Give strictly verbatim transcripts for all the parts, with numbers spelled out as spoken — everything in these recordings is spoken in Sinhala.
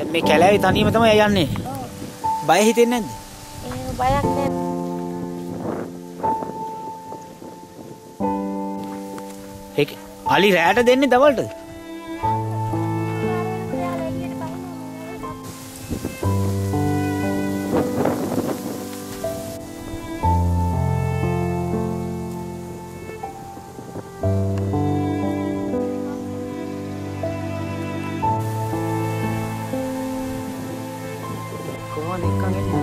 මේ කැලෑවේ තනියම තමයි යන්නේ. බය හිතෙන්නේ නැද්ද? ඒ බයක් නැහැ. ඒක අලි රැට දෙන්නේ දවල්ටද? කොහොමද එක්කන් එන්නේ?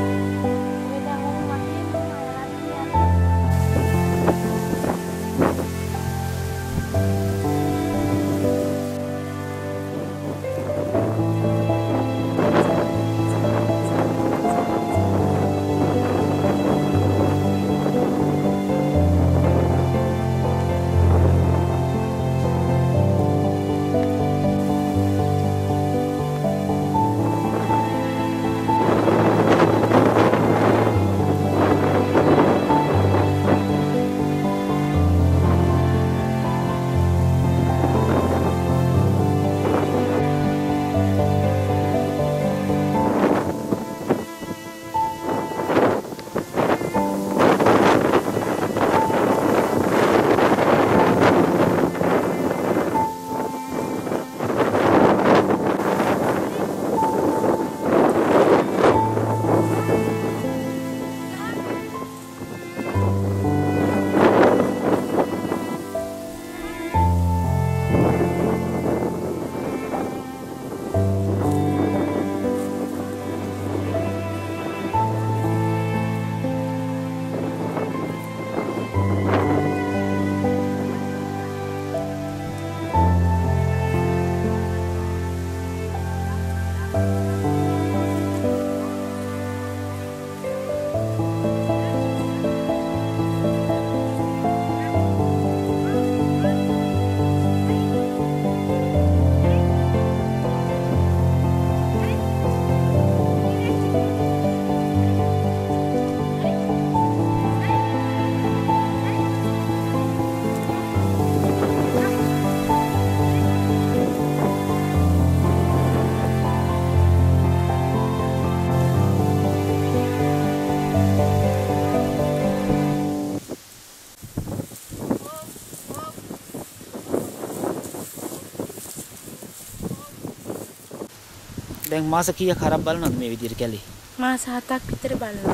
දැන් මාස කීයක් හරක් බලනවද මේ විදිහට කැලේ? මාස හතක් විතර බලනවා.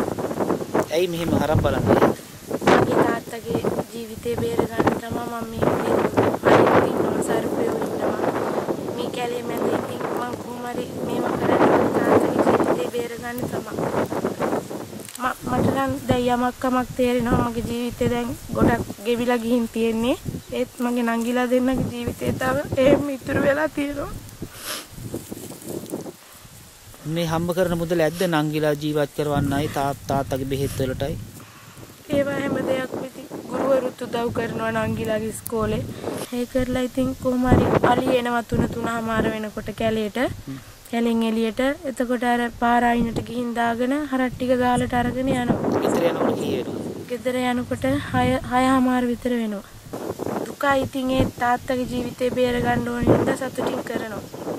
ඇයි මෙහෙම හරක් බලන්නේ? මගේ තාත්තගේ ජීවිතේ බේර ගන්න තමයි මම මේ විදිහට ඉන්නවා සර්පයෝ ඉන්නවා. මේ කැලේ මැද ඉතින් මම කොහොම හරි මේවා කරන්නේ තාත්තගේ ජීවිතේ බේර ගන්න තමයි. මට නම් දැන් යමක් කමක් තේරෙනවා මගේ ජීවිතේ දැන් ගොඩක් ගෙවිලා ගිහින් තියෙන්නේ. ඒත් මගේ නංගිලා දෙන්නගේ ජීවිතේ තව එහෙම ඉතුරු වෙලා තියෙනවා. මේ හම්බ කරන මුදල ඇද්ද නංගිලා ජීවත් කරවන්නයි තාත්තාගේ බෙහෙත් වලටයි? ඒවා හැම දෙයක්ම ඉතින් ගුරුවරුත් උදව් කරනවා නංගිලාගේ ඉස්කෝලේ. ඒ කරලා ඉතින් කොහොම හරි අලි එනවා තුන තුනමාර වෙනකොට කැලේට. කැලෙන් එළියට. එතකොට අර පාර අයිනට ගිහින් දාගෙන හරක් ටික ගාලට අරගෙන යනවා. ගෙදර යනකොට කී වෙනවද? ගෙදර යනකොට හය හයමාර විතර වෙනවා. දුකයි ඉතින් ඒ තාත්තගේ ජීවිතේ බේර ගන්න ඕන හින්දා සතුටින් කරනවා.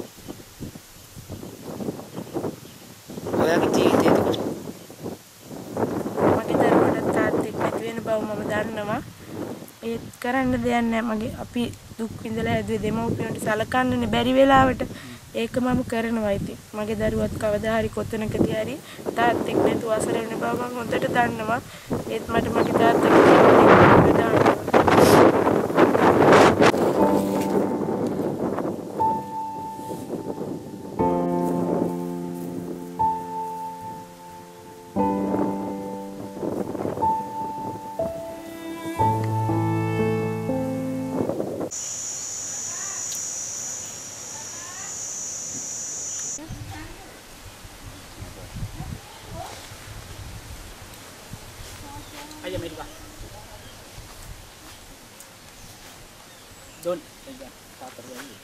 ඔයාගේ ජීවිතේ එතකොට මගේ දරුවට තාත්තෙක් නැති වෙන බව මම දන්නවා. ඒත් කරන්න දෙයක් නැහැ. මගේ අපි දුක් විඳලා හැදුවේ දෙමව්පියන්ට සලකන්නනේ බැරි වෙලාවට. ඒක මම කරනවා ඉතින්. මගේ දරුවත් කවදා හරි කොතනකදී හරි තාත්තෙක් නැතුව අසරණ වෙන බව මම හොඳට දන්නවා. ඒත් මට මගේ තාත්තගේ ජීවිතේ දාන්න. Ayo media. Don, media. Tak terlalu.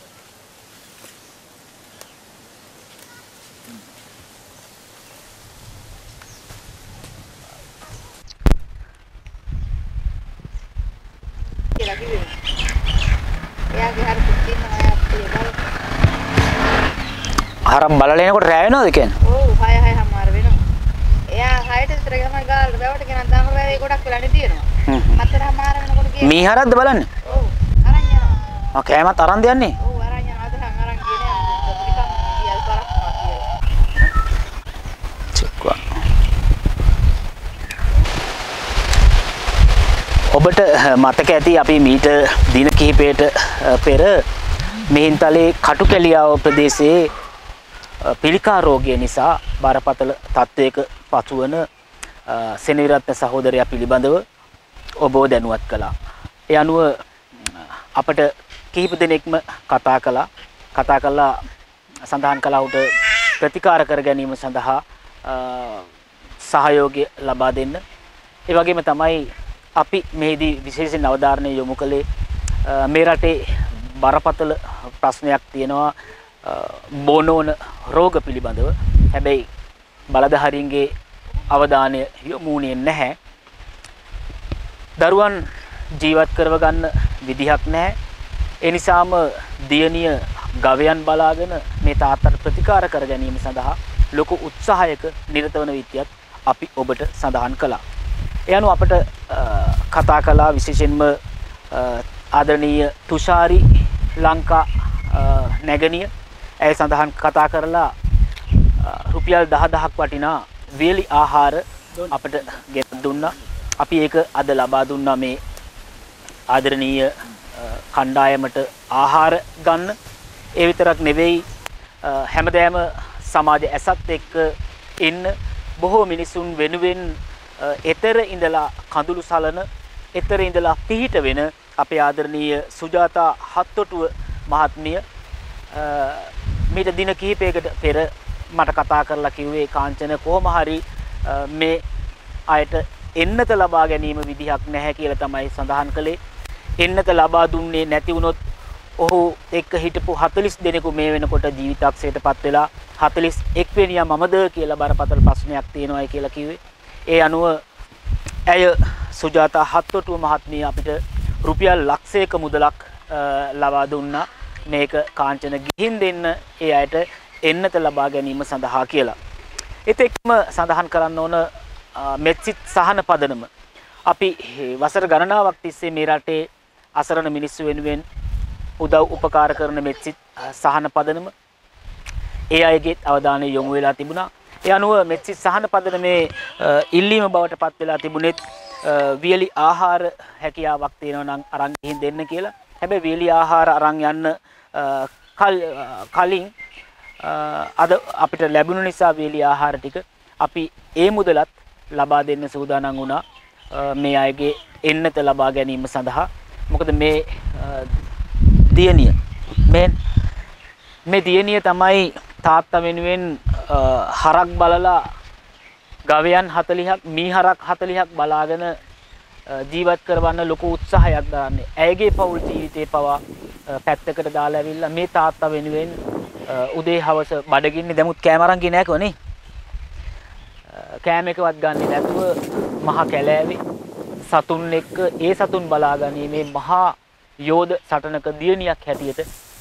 lagi ya. Ya, harus bikin apa ya, හරක් බලලා එනකොට රැ වෙනවද කියන්නේ? ඔව් හය හය හමාර වෙනවා. එයා හයට විතර ගමන් ගාල්ට බවට ගෙනත් දාම රැවේ ගොඩක් වෙලා නේ තියෙනවා. හතර හමාර වෙනකොට ගියේ. මී හරක්ද බලන්නේ? ඔව් අරන් යනවා. ආ කෑමත් අරන් දෙන්නේ? ඔව් අරන් යනවා. අද නම් අරන් ගියේ නෑ. නිකන් ගියල් කරක් මාතියි. චෙක්වා. ඔබට මතක ඇති අපි මීට දින කිහිපයකට පෙර මිහින්තලේ කටුකැලියාව ප්‍රදේශයේ පිළිකා රෝගය නිසා බරපතල තත්ත්වයක පසුවන සෙනවිරත්න සහෝදරයා පිළිබඳව ඔබව දැනුවත් කළා. ඒ අනුව අපට කිහිප දෙනෙක්ම කතා කළා. කතා කළා සඳහන් කළා උට ප්‍රතිකාර කර ගැනීම සඳහා සහයෝගය ලබා දෙන්න. ඒ වගේම තමයි අපි මෙහිදී විශේෂයෙන් අවධාරණය යොමු කළේ මේ රටේ බරපතල ප්‍රශ්නයක් තියෙනවා බොනෝන රෝග පිළිබඳව. හැබැයි බලධාරීන්ගේ අවධානය යොමුුනේ නැහැ. දරුවන් ජීවත් කරව ගන්න විදිහක් නැහැ. ඒ නිසාම දියණිය ගවයන් බලාගෙන මේ තාත්තට ප්‍රතිකාර කර ගැනීම සඳහා ලොකු උත්සාහයක නිරත වන විදියත් අපි ඔබට සඳහන් කළා. ඒ අනුව අපට කතා කළා විශේෂයෙන්ම ආදරණීය තුෂාරි ලංකා නැගණිය. ඇය සඳහන් කතා කරලා රුපියල් දහදහක් වටිනා වියලි ආහාර අපට ගෙන දුන්නා. අපි ඒක අද ලබා දුන්නා මේ ආදරණීය කණ්ඩායමට ආහාර ගන්න. ඒ විතරක් නෙවෙයි හැමදෑම සමාජ ඇසත් එක්ක ඉන්න බොහෝ මිනිසුන් වෙනුවෙන් එතර ඉඳලා කඳුළු සලන එතර ඉඳලා පිහිට වෙන අපේ ආදරණීය සුජාතා හත්තොටුව මහත්මිය මීට දින කිහිපයකට පෙර මට කතා කරලා කිව්වේ කාංචන කොහොම හරි මේ අයට එන්නත ලබා ගැනීම විදිහක් නැහැ කියලා තමයි සඳහන් කළේ. එන්නත ලබා දුන්නේ නැති වුණොත් ඔහු එක්ක හිටපු හතළිස් දෙනෙකු මේ වෙනකොට ජීවිතක්ෂයටපත් වෙලා හතළිස් එක් වෙනියා මමද කියලා බරපතල ප්‍රශ්නයක් තියෙනවායි කියලා කිව්වේ. ඒ අනුව ඇය සුජාතා හත්තොටුව මහත්මිය අපිට රුපියල් ලක්ෂයක මුදලක් ලබා දුන්නා. මේක කාංචන ගිහින් දෙන්න ඒ අයට එන්නත ලබා ගැනීම සඳහා කියලා. ඒත් එක්කම සඳහන් කරන්න ඕන මෙත්සිට සහන පදනම. අපි වසර ගණනාවක් තිස්සේ මේ රටේ අසරණ මිනිස්සු වෙනුවෙන් උදව් උපකාර කරන මෙත්සිට සහන පදනම ඒ අයගේ අවධානය යොමු වෙලා තිබුණා. ඒ අනුව මෙත්සිට සහන පදනමේ ඉල්ලීම බවට පත් වෙලා තිබුණෙත් වියලි ආහාර හැකියාවක් තියෙනවා නම් අරන් ගිහින් දෙන්න කියලා. හැබැයි වියලි ආහාර අරන් යන්න කලින් අද අපිට ලැබුණ නිසා වියලි ආහාර ටික අපි ඒ මුදලත් ලබා දෙන්න සූදානම් වුණා මේ අයගේ එන්නත ලබා ගැනීම සඳහා. මොකද මේ දියණිය මේ මේ දියණිය තමයි තාත්තා වෙනුවෙන් හරක් බලලා ගවයන් හතළිහක් මී හරක් හතළිහක් බලාගෙන ජීවත් කරවන්න ලොකු උත්සාහයක් දරන්නේ. ඇයගේ පෞල් ජීවිතේ පවා පැත්තකට දාලා ඇවිල්ලා මේ තාත්තා වෙනුවෙන් උදේ හවස බඩගින්නේ දැමුත් කෑම අරන් ගියේ නැකෝ නේ. කෑම එකවත් ගන්නේ නැතුව මහා කැලෑවේ සතුන් එක්ක ඒ සතුන් බලාගැනීමේ මහා යෝධ සටනක දියණියක් හැටියට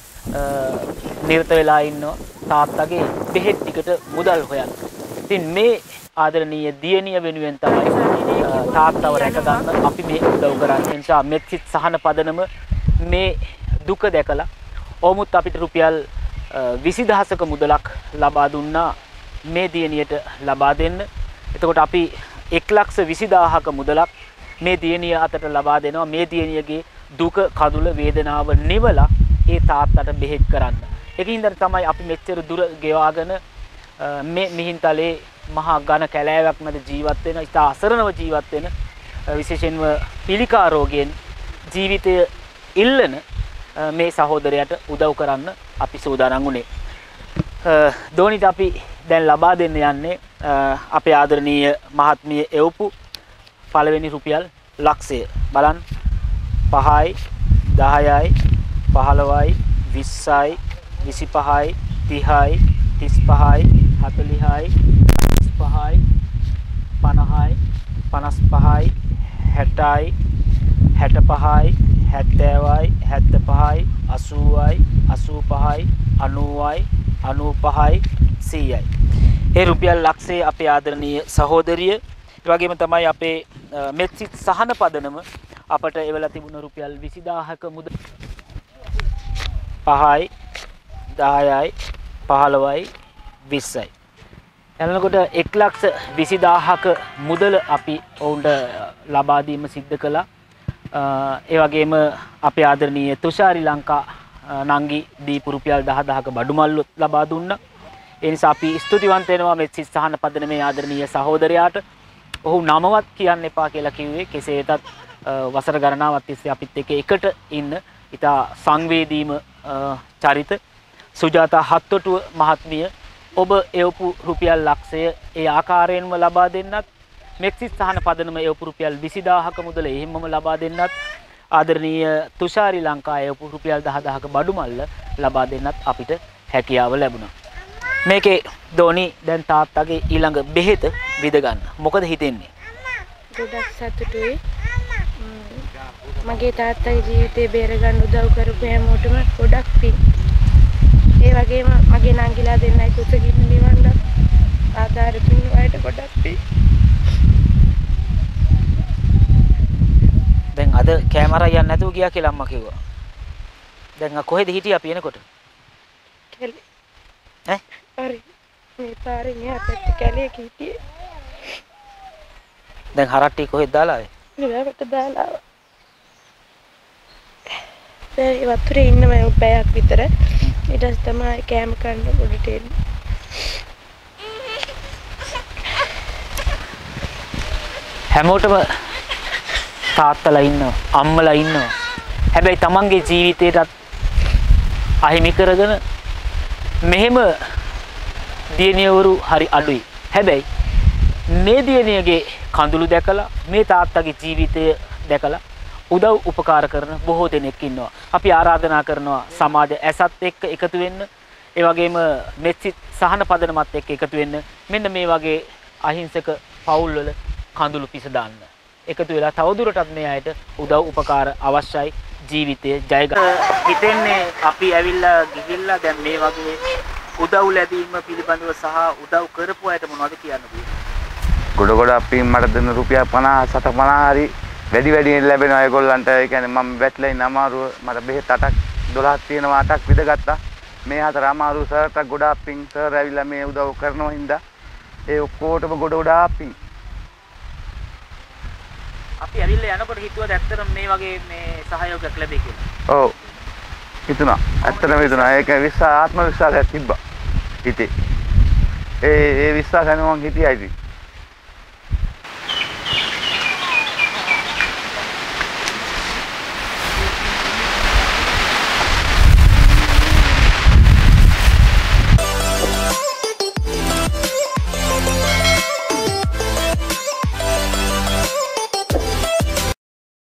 නිරත වෙලා ඉන්නවා තාත්තගේ බෙහෙත් ටිකට මුදල් හොයන්න. ඉතින් මේ ආදරණීය දියණිය වෙනුවෙන් තමයි තාත්තව රැක ගන්න අපි මේ උදව් කරන්නේ. නිසා මෙත්සිට සහන පදනම මේ දුක දැකලා ඔමුත් අපිට රුපියල් විසි දහසක මුදලක් ලබා දුන්නා මේ දියණියට ලබා දෙන්න. එතකොට අපි එක් ලක්ෂ විසි දාහක මුදලක් මේ දියණිය අතට ලබා දෙනවා. මේ දියණියගේ දුක කඳුල වේදනාව නිවලා ඒ තාත්තට බෙහෙත් කරන්න. ඒකින්ද තමයි අපි මෙච්චර දුර ගෙවාගෙන මේ මිහින්තලේ මහා ඝන කැලෑවක් මැද ජීවත් වෙන, ඉතා අසරණව ජීවත් වෙන, විශේෂයෙන්ම පිළිකා රෝගයෙන් ජීවිතය ඉල්ලන මේ සහෝදරයාට උදව් කරන්න අපි සූදානම් වුණේ. දෝනිට අපි දැන් ලබා දෙන්න යන්නේ අපේ ආදරණීය මහත්මිය එවපු පළවෙනි රුපියල් ලක්ෂය. බලන්න පහයි දහයයි පහළොවයි විස්සයි විසිපහයි තිහයි තිස්පහයි හතළිහයි පහයි පනහයි පනස් පහයි හැටයි හැට පහයි හැත්තෑවයි හැත්ත පහයි අසූවයි අසූ පහයි අනූවයි අනූපහයි සීයයි. ඒ රුපියල් ලක්ෂයේ අපේ ආදරණීය සහෝදරිය ඒ වගේම තමයි අපේ මෙත්සිට සහන පදනම අපට එවලා තිබුණ රුපියල් විසිදාහක මුදල පහයි දහයයි පහළොවයි විස්සයි. එනකොට එක් ලක්ෂ විසිදාහක මුදල අපි ඔවුන්ට ලබා දීම සිද්ධ කළා. ඒ වගේම අපේ ආදරණීය තුෂාරි ලංකා නංගි දීපු රුපියල් දහදහක බඩු මල්ලු ලබා දුන්නා. ඒ නිසා අපි ස්තුතිවන්ත වෙනවා මෙත්සිට සහන පදනමේ ආදරණීය සහෝදරයාට. ඔහු නමවත් කියන්න එපා කියලා කිව්වේ. කෙසේ වෙතත් වසර ගණනාවක් තිස්සේ අපිත් එක්ක එකට ඉන්න ඉතා සංවේදීම චරිත සුජාතා හත්තොටුව මහත්මිය ඔබ එවපු රුපියල් ලක්ෂය ඒ ආකාරයෙන්ම ලබා දෙන්නත් මෙක්සිස් සහන පදනම එවපු රුපියල් විසිදාහක මුදල එහෙමම ලබා දෙන්නත් ආදරණීය තුෂාරි ලංකා එවපු රුපියල් දහදහක බඩු මල්ල ලබා දෙන්නත් අපිට හැකියාව ලැබුණා. මේකේ දෝනි දැන් තාත්තගේ ඊළඟ බෙහෙත විද ගන්න. මොකද හිතෙන්නේ? ගොඩක් සතුටුයි. මගේ තාත්තගේ ජීවිතේ බේර ගන්න උදව් කරපු හැමෝටම ගොඩක් පිං. ඒ වගේම මගේ නංගිලා දෙන්නයි කුසගින්න නිවන්න ආධාර පින් වලට ගොඩක් පිං. දැන් අද කැමරා යන්නේ නැතුව ගියා කියලා අම්මා කිව්වා. දැන් කොහෙද හිටියා අපි එනකොට? කැලේ. ඈ? හරි. මේ පාරේ මෙහා පැත්තේ කැලේ හිටියේ. දැන් හරට්ටි කොහෙද දාලා ආවේ? මෙවට දාලා ආවා. දැන් වතුරේ ඉන්න මම පැයක් විතර ඊට පස්සේ තමයි කෑම කන්න උඩට එන්නේ. හැමෝටම තාත්තලා ඉන්නවා අම්මලා ඉන්නවා. හැබැයි තමන්ගේ ජීවිතේටත් අහිමි කරගෙන මෙහෙම දියණියවරු හරි අඩුයි. හැබැයි මේ දියණියගේ කඳුළු දැකලා මේ තාත්තගේ ජීවිතය දැකලා උදව් උපකාර කරන බොහෝ දෙනෙක් ඉන්නවා. අපි ආරාධනා කරනවා සමාජ ඇසත් එක්ක එකතු වෙන්න. ඒ වගේම මෙත්සිට සහන පදනමත් එක්ක එකතු වෙන්න. මෙන්න මේ වගේ අහිංසක පවුල් වල කඳුළු පිස දාන්න. එකතු වෙලා තවදුරටත් මේ අයට උදව් උපකාර අවශ්‍යයි. ජීවිතය ජය ගන්න. හිතෙන්නේ අපි ඇවිල්ලා ගිහිල්ලා දැන් මේ වගේ උදව් ලැබීම පිළිබඳව සහ උදව් කරපු අයට මොනවද කියන්න පුළුවන්? ගොඩ ගොඩ අපි මට දෙන රුපියල් පනහ සත පනහ හරි වැඩි වැඩියෙන් ලැබෙනවා ඒගොල්ලන්ට. ඒ කියන්නේ මම වැටලා ඉන්න අමාරුව මට බෙහෙත් අටක් දොළහක් තියෙනවා අටක් විදගත්තා. මේ හතර අමාරු සර්ට ගොඩාක් පිං සර් ඇවිල්ලා මේ උදව් කරනවා හින්දා ඒ ඔක්කොටම ගොඩ ගොඩාක් පිං. අපි ඇවිල්ලා යනකොට හිතුවද ඇත්තටම මේ වගේ මේ සහයෝගයක් ලැබෙයි කියලා? ඔව්. හිතුණා. ඇත්තටම හිතුණා. ඒක විශ්වාස ආත්ම විශ්වාසයක් තිබ්බා. හිතේ. ඒ ඒ විශ්වාසයෙන් මම හිටියා ඉතින්.